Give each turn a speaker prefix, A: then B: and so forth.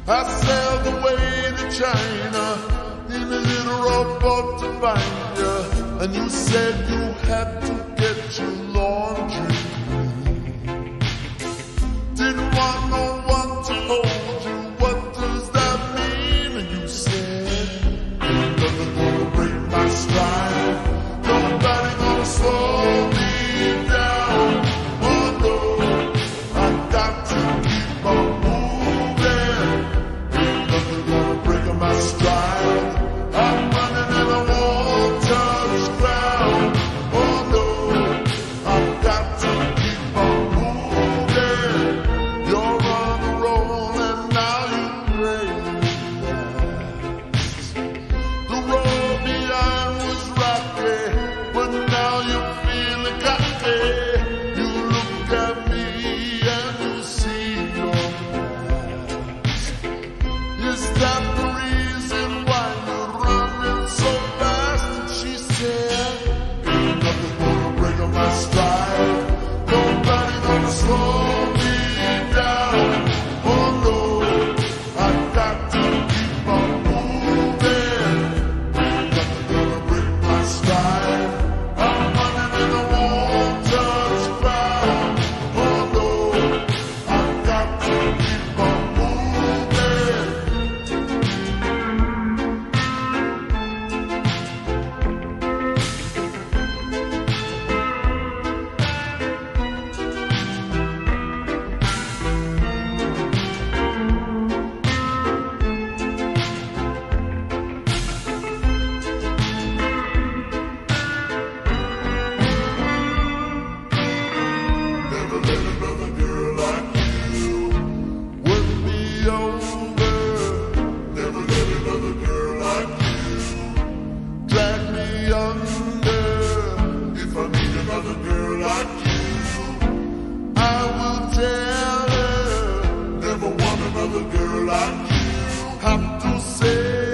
A: I sailed away to China in a little rowboat to find you, and you said you had to get your laundry clean. Didn't want no one to hold you, what does that mean? And you said, ain't nothing gonna break my stride, nobody gonna slow me down. Oh no, I got to keep on moving, ain't nothing gonna break my stride. I'm running and I won't touch ground. Oh no, I've got to keep on moving. You're on a roll and now you realize the road behind was rocky, but now you're feeling cocky. You look at me and you see your past. Is that the reason why you're running so fast? And she said, ain't nothing gonna break on my stride, nobody gonna slow me down. Oh no, I got to keep on moving, ain't nothing gonna break my stride. I'm running and I won't touch ground. Oh no, I got to keep on moving. Never let another girl like you work me over. Never let another girl like you drag me under. If I meet another girl like you, I will tell her. Never want another girl like you. Have to say